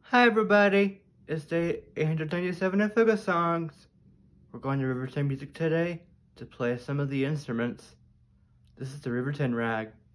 Hi everybody, it's day 897 of Fuga Songs. We're going to Riverton Music today to play some of the instruments. This is the Riverton Rag.